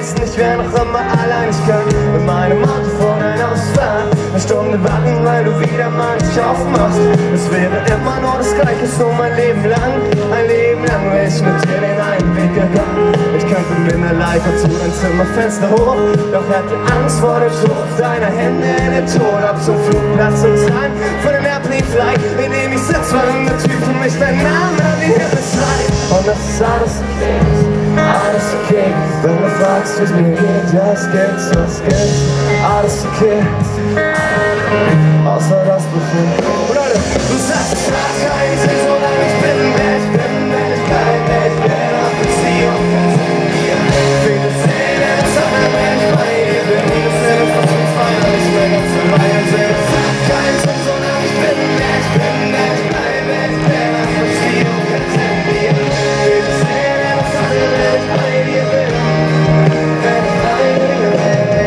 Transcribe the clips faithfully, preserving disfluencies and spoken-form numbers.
weiß nicht, wer noch immer allein ich kann mit meinem Auto vor dein Haus fahren. Eine Stunde warten, weil du wieder mal nicht aufmachst. Es wäre immer nur das Gleiche, so mein Leben lang. Ein Leben lang wäre ich mit dir den einen Weg gegangen. Ich könnte mit einer Leiter zu dein Zimmerfenster hoch, doch hätte Angst vor dem Schub deiner Hände in den Tod. Ab zum Flugplatz und sein von dem Airplane-Flight, in dem ich sitz, weil der Typ für mich dein Name an die Himmel schreit. Und das ist alles okay, alles okay. Wenn du fragst, wie's mir geht, ja es geht, so es geht. Alles okay, außer das Befinden. Und Leute, du sagst, es hat keinen Sinn, solange ich bin, wer ich bin, wenn ich bleib, wer ich bin, auf Beziehung kannst du mir. Viele sehen es, aber wenn ich bei dir bin, das sind es fast uns feierlich, wenn ganz zu feiern sind. Es hat keinen Sinn, solange ich bin, wer ich bin, wer ich bleib, wer ich bin, auf Beziehung kannst du mir. Viele sehen es, aber wenn ich bei dir bin, wenn ich bei dir bin.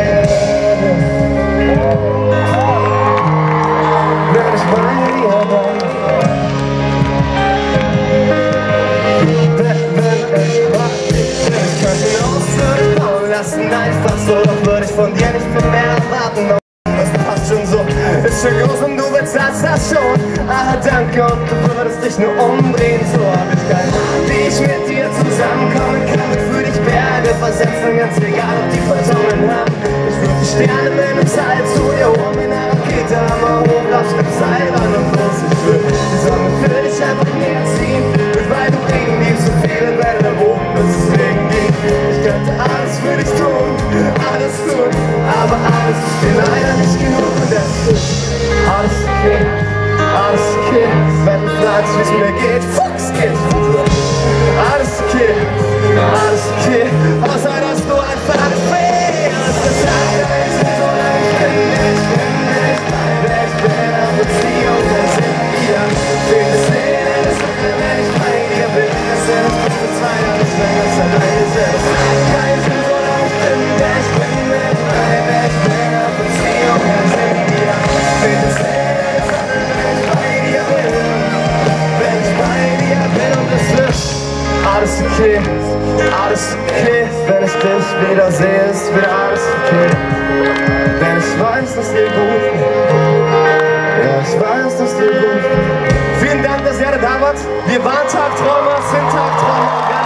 Einfach so, doch würde ich von dir nicht viel mehr erwarten. Das passt schon so, ist schon groß und du bezahlst das schon. Ah, danke, und du würdest dich nur umdrehen. So hab ich keine Ahnung, wie ich mit dir zusammenkommen kann. Ich für dich Berge versetzen, ganz egal, ob die Vertongen haben. Ich würde die Sterne mit einem Seil zu dir hoch, in einer Rakete, Hammer hoch, auf dem Seilbahn und los. Ich würde die Sonne für dich einfach näher ziehen, weil du gegen die zu viele Welle oben bis es Regen ging. Ich könnte alles für dich tun, alles tun, aber alles ist dir leider nicht genug. Und das ist alles okay, alles okay. Wenn du fragst, wie's mir geht, fuck's geht. Alles okay, alles okay, außer dass du einfach fehlst. Das hat keinen Sinn, solange ich bin, wer ich bin, wer ich bleib, wer ich bin, auf Beziehung, dann sind wir. Viele sehen es, wenn ich bei dir bin, das sind es bis zu zwei Jahre, wenn das alleine sind. Das hat keinen Sinn, solange ich bin, wer ich bin, wer ich bleib, wer ich bin, auf Beziehung, dann sind wir. Viele sehen es, wenn ich bei dir bin, wenn ich bei dir bin und es ist alles okay, alles okay. Wenn ich dich wieder sehe, ist wieder alles okay. Denn ich weiß, dass dir gut geht. Ja, ich weiß, dass dir gut geht. Vielen Dank, dass ihr alle da wart. Wir waren Tagträumer, sind Tagträumer.